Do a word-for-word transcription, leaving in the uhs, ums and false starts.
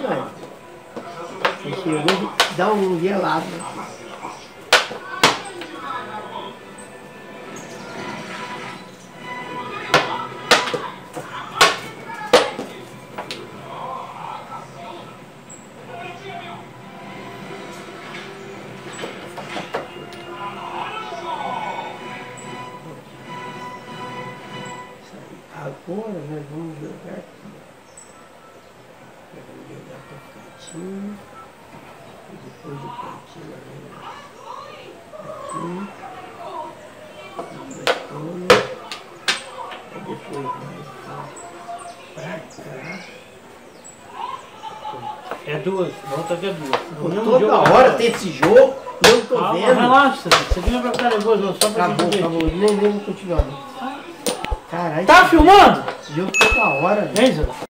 velho. Chegou, dá um gelado. Agora nós vamos jogar aqui. Vamos jogar para o cantinho. E depois do cantinho aqui. Aqui. E depois vai para cá. É duas, volta que é duas. Pô, toda hora tem esse jogo e eu não tô Calma, vendo. relaxa, você vinha pra ficar nervoso, não, só pra Acabou, gente acabou. Nem, nem vou continuar. Caralho. Tá filmando? Esse jogo toda hora, velho. Vem, Zé.